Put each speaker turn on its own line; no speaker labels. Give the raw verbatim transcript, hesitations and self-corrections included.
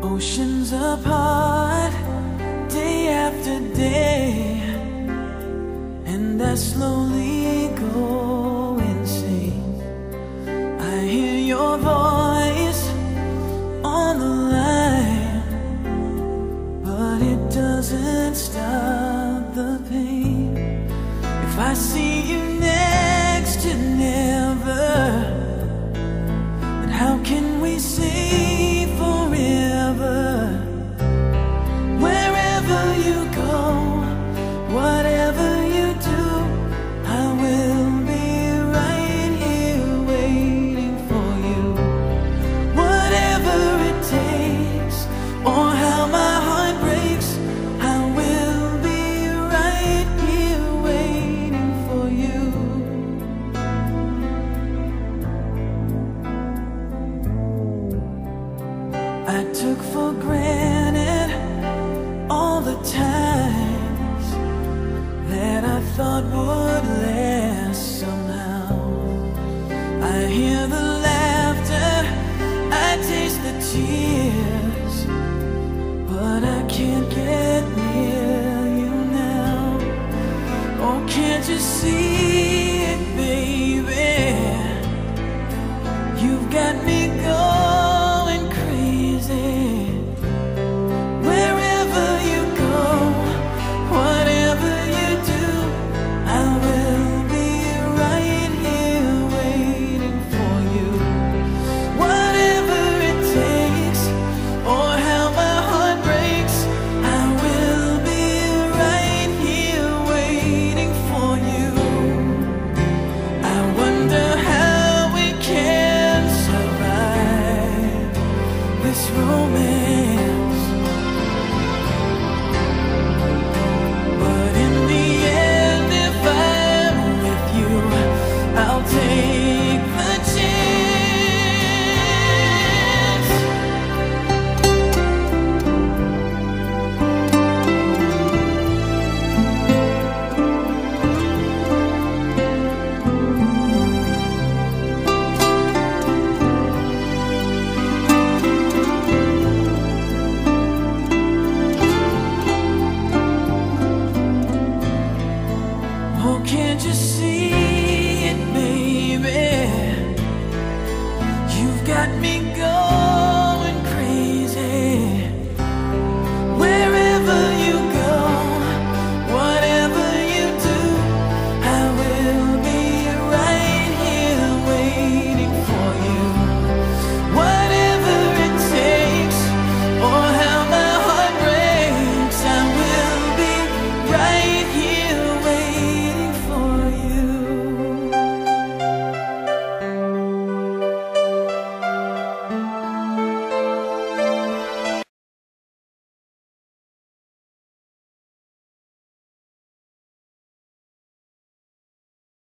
Oceans apart, day after day, and I slowly go insane. I hear your voice on the line, but it doesn't stop the pain. If I see you next to never, then how can we say forever? Wherever you go, whatever you do, I will be right here waiting for you. Whatever it takes, or how my heart breaks, I will be right here waiting for you. I took for granted all the times that I thought would last somehow. I hear the laughter, I taste the tears, but I can't get near you now. Oh, can't you see it, baby? You've got me going crazy. Wherever you go, whatever you do, I will be right here waiting for you. Whatever it takes, or how my heart breaks, I will be right here waiting for you. I wonder how we can survive this romance.